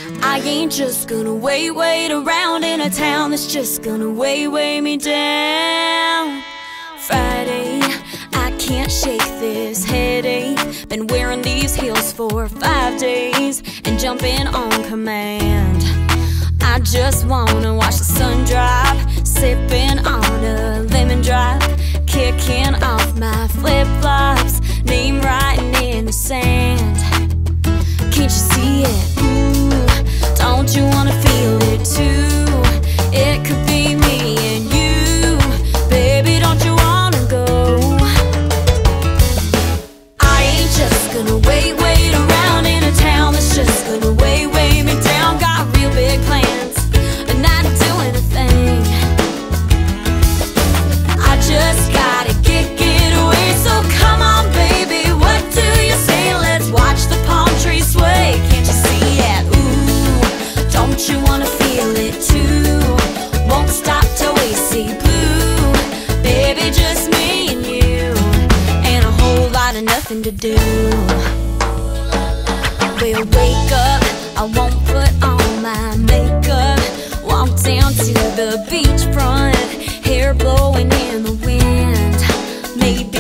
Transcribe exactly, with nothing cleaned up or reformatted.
I ain't just gonna wait, wait around in a town that's just gonna weigh, weigh me down. Friday, I can't shake this headache. Been wearing these heels for five days and jumping on command. I just wanna watch the sun drop, sipping on a lemon drop, kicking off my flip-flops, name writing in the sand. Can't you see it? Ooh, don't you wanna feel it too? It could be me and you, baby, don't you wanna go? I ain't just gonna wait, wait around in a town that's just gonna weigh, weigh me down. Got real big plans and not doing a thing. I just gotta get, get away, so come on baby, what do you say? Let's watch the palm trees sway. Can't you see it? Ooh, don't you wanna feel it too? Won't stop till we see blue, baby, just me and you, and a whole lot of nothing to do. We'll wake up, I won't put on my makeup, walk down to the beachfront, hair blowing in the wind. Maybe